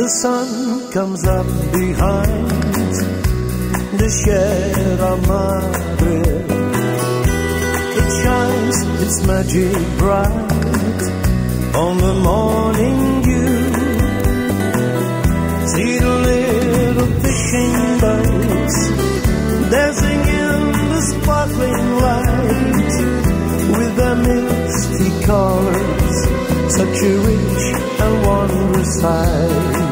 sun comes up behind the Sierra Madre. It shines its magic bright on the morning dew. See the little fishing boats dancing in the sparkling light, with their misty colors, such a rich and wondrous sight.